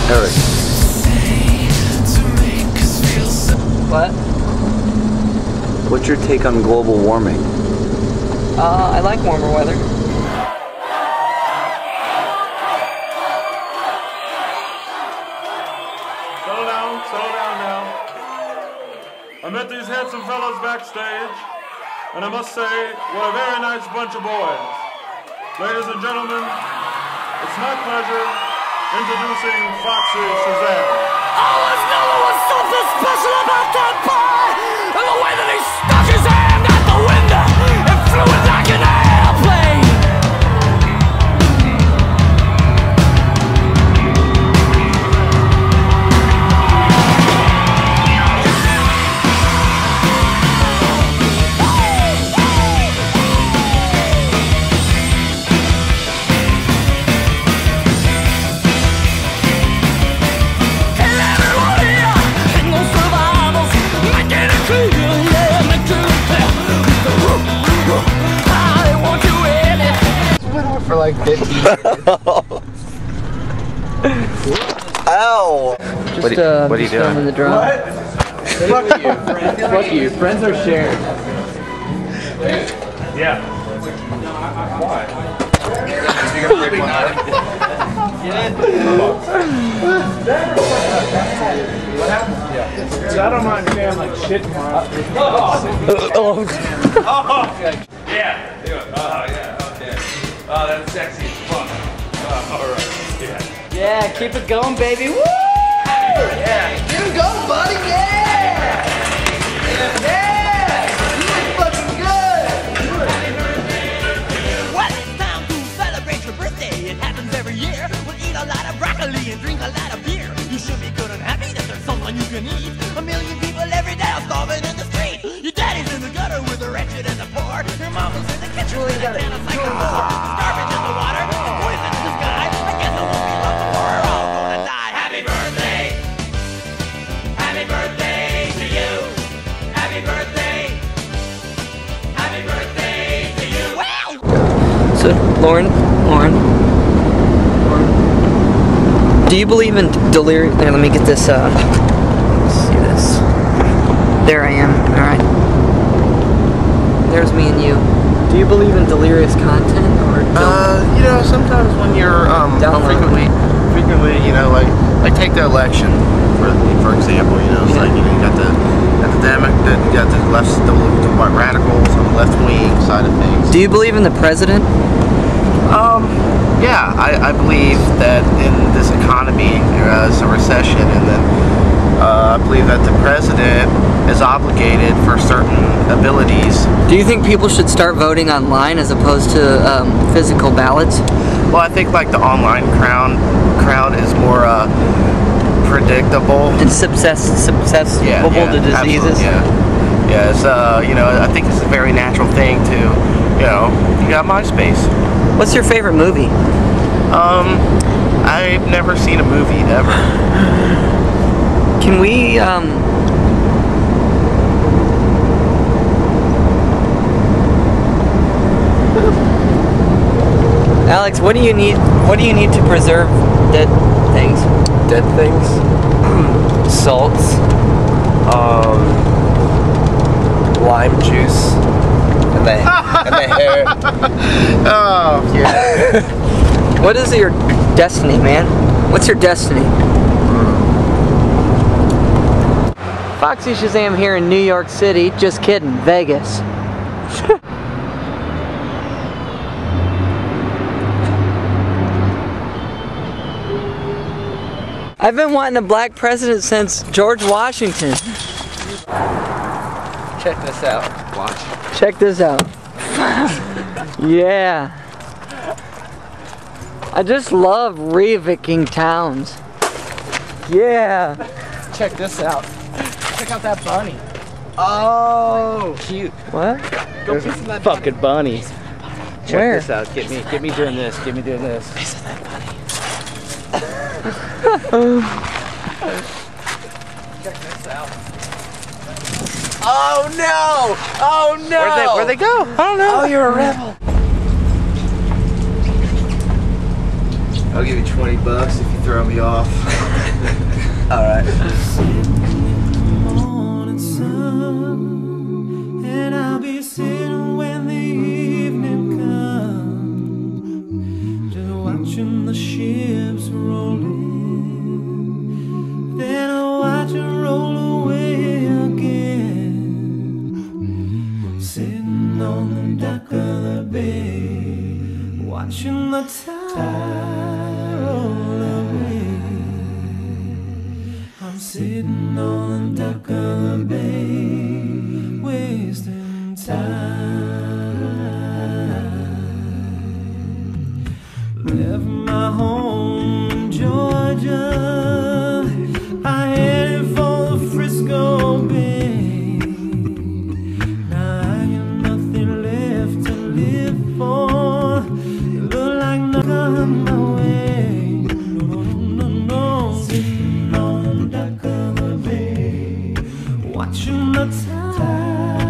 Eric. What? What's your take on global warming? I like warmer weather. Settle down now. I met these handsome fellows backstage, and I must say, what a very nice bunch of boys. Ladies and gentlemen, it's my pleasure introducing Foxy Shazam. I always knew there was something special about that boy, and the way that he stuck his hand out the window and flew it like an airplane. For like 15 seconds. Ow! Just, what are you doing? The drum. Fuck you, friends. Fuck you. Friends are shared. Yeah. Why? I don't mind saying like shit tomorrow. Yeah. Do it. Oh, yeah. Okay. Oh, that's sexy as fuck. All right. Yeah. Yeah, keep it going, baby. Woo! Yeah. Get him going, buddy. Yeah. Yeah. You look fucking good. Well, it's time to celebrate your birthday. It happens every year. We'll eat a lot of broccoli and drink a lot of beer. You should be good and happy that there's something you can eat. A million people every day are starving in the street. Your daddy's in the gutter with the wretched and the poor. Your mama's in the kitchen with a can of psychopath. Starving in the water, poison in the sky. I guess I won't be loved before we're all gonna die. Happy birthday! Happy birthday to you! Happy birthday! Happy birthday to you! Wow! So, Lauren, do you believe in delirium? Here, let me get this, let's see this. There I am, alright. There's me and you. Do you believe in delirious content, or You know, sometimes when you're frequently, you know, like take the election for example. You know, it's like you got the radicals on the left wing side of things. do you believe in the president? Yeah, I believe that in this economy there is a recession, and then I believe that the president is obligated for certain abilities. Do you think people should start voting online as opposed to physical ballots? Well, I think like the online crowd is more predictable And susceptible to diseases? Absolutely, yeah. It's you know, I think it's a very natural thing to, you know, you got MySpace. What's your favorite movie? I've never seen a movie ever. Can we Alex, what do you need to preserve dead things? Dead things? Salts. Lime juice. And the hair. Oh, yeah. What is your destiny, man? What's your destiny? Foxy Shazam here in New York City. Just kidding, Vegas. I've been wanting a black president since George Washington. Check this out. Watch. Check this out. Yeah. I just love re-evicting towns. Yeah. Check this out. Check out that bunny. Oh, cute. What? Go piece of that fucking bunny. Check Where? this out. Get me doing this. Get me doing this. Piece of that bunny. Check this out. Oh no! Oh no! Where'd they go? I don't know. Oh, you're a rebel. I'll give you $20 if you throw me off. Alright. Morning sun, and I'll be sitting when the evening comes, just watching the ships roll in. Then I'll watch it roll away again, sitting on the dock of the bay, watching the tide roll away. I'm sitting on the dock of the bay, wasting time. Left my home in Georgia, I headed for the Frisco Bay. Now I got nothing left to live for. It look like nothing on my way. No. Sitting on the dock of the bay, watching the tide